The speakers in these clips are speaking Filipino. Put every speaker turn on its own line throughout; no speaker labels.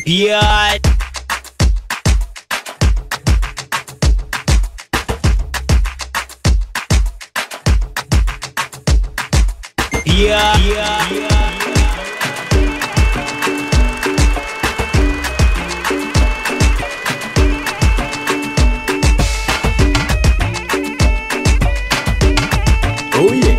Yeah.
Oh yeah.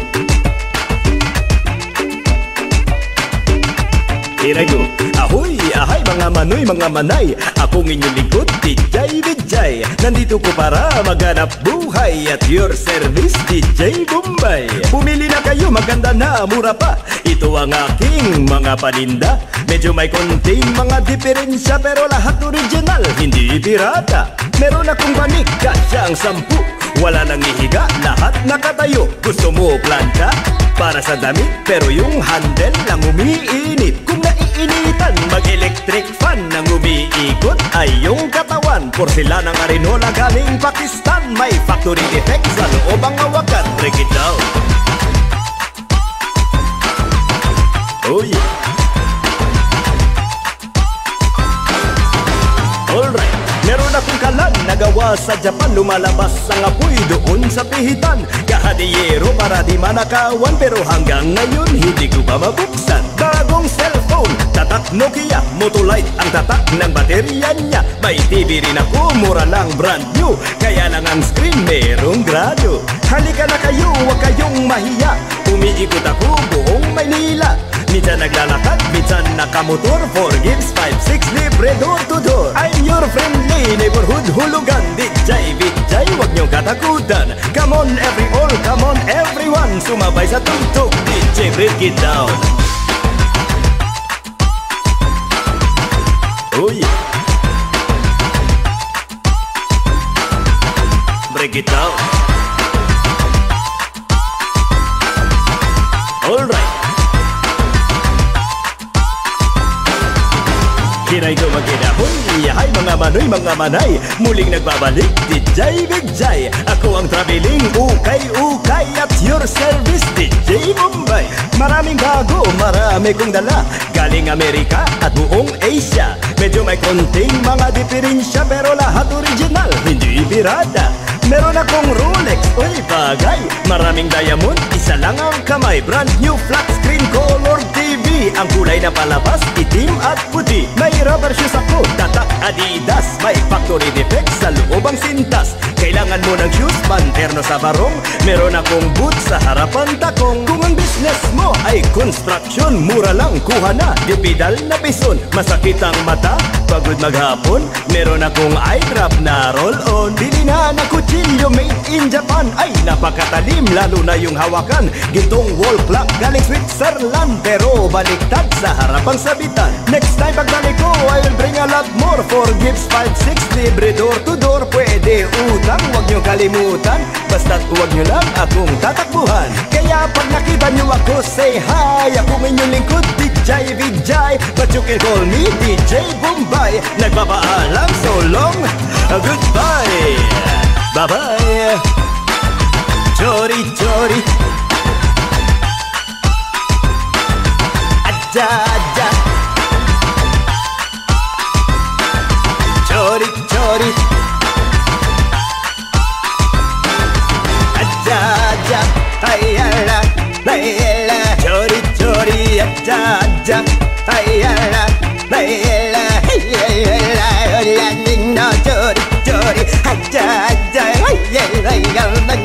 Here I go. Ahoy, ahay mga manoy, mga manay. Akong inyong lingkod, DJ Vijay. Nandito ko para maghanap buhay. At your service, DJ Bombay. Pumili na kayo, maganda na, mura pa. Ito ang aking mga paninda. Medyo may konting mga diferensya, pero lahat original, hindi pirata. Meron akong banig, kasya ang 10. Wala nang ihiga, lahat nakatayo. Gusto mo planta? Para sa damit, pero yung handle lang umiinit. Kung naiinitan, mag-electric fan nang umiikot ay yung katawan. Porcelanang Arinola galing Pakistan. May factory defect sa loob ang hawakan. Break it down. Oh yeah. Alright. Meron akong kalan nagawa sa Japan. Lumalabas ang apoy doon sa pihitan. Kahadiyero para di manakawan, pero hanggang ngayon hindi ko pa mabuksan. Bagong cellphone, tatak Nokia, Motolite ang tatak ng baterya niya. May TV rin ako, mura lang, brand new. Kaya lang ang screen merong grado. Halika na kayo, huwag kayong mahiya. Umiikot ako buong Maynila. Minsan naglalakad, minsan nakamotor. 4 gigs, 5, 6, libre door to door. I'm your friendly neighborhood hulugan. DJ Vijay, huwag niyong katakutan. Come on come on everyone. Sumabay sa tugtog, DJ break it down. Oh yeah. Break it down. Alright. Here I go again. Ahoy, hay mga manoy, mga manay. Muling nagbabalik, DJ Vijay. Ako ang traveling, ukay-ukay. At your service, DJ Bombay. Maraming bago, marami kong dala. Galing Amerika at buong Asia. Medyo may konting mga diferensya, pero lahat original, hindi pirata. Meron akong Rolex, uy bagay. Maraming diamond, isa lang ang kamay. Brand new flat screen color TV. Ang kulay na palabas, itim at puti. May rubber shoes ako, tatak Adidas. May factory defect sa loob ang sintas. Kailangan mo ng shoes, panterno sa barong. Meron akong boots sa harapan takong. Kung ang business mo ay construction, mura lang, kuha na, di pedal na bison. Masakit ang mata, pagod maghapon. Meron akong eye drop na roll-on. Bili na ng kutsilyo made in Japan. Ay napakatalim, lalo na yung hawakan. Gintong wall clock galing Switzerland, pero baliktad sa harapang sabitan. Next time pagbalik ko, I will bring a lot more. 4 gifts, 5, 6, libre door to door. Pwede utang, huwag nyo kalimutan. Basta't huwag nyo lang akong tatakbuhan. Kaya pag nakita nyo ako, say hi. Ako inyong lingkod, DJ Vijay. But you can call me DJ Bombay. Nagpapaalam, so long, goodbye. Bye-bye. Chori, chori. Aja, aja. Chori, chori. Aja, aja. Ayala, ayala. Chori, chori. Aja, aja. Ayala, ayala. Ayala, ayala. Chori, chori. Aja, aja. Ayala, ayala.